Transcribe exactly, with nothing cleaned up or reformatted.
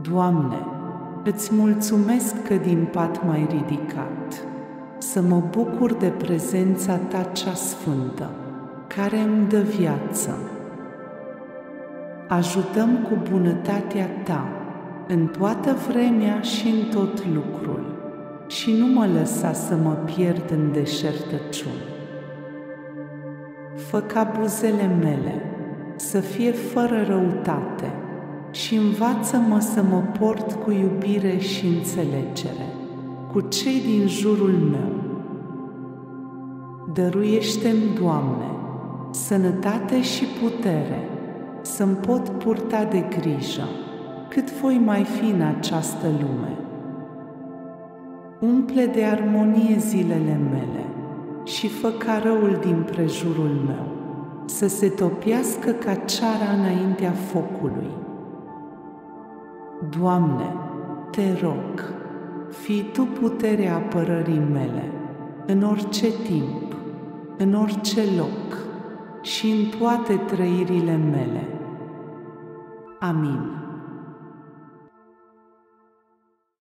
Doamne, îți mulțumesc că din pat m-ai ridicat, să mă bucur de prezența Ta cea sfântă, care îmi dă viață. Ajută-mi cu bunătatea Ta, în toată vremea și în tot lucrul, și nu mă lăsa să mă pierd în deșertăciuni. Fă ca buzele mele să fie fără răutate și învață-mă să mă port cu iubire și înțelegere cu cei din jurul meu. Dăruiește-mi, Doamne, sănătate și putere, să-mi pot purta de grijă cât voi mai fi în această lume. Umple de armonie zilele mele și fă ca răul din prejurul meu să se topiască ca ceara înaintea focului. Doamne, Te rog, fii Tu puterea apărării mele, în orice timp, în orice loc și în toate trăirile mele. Amin.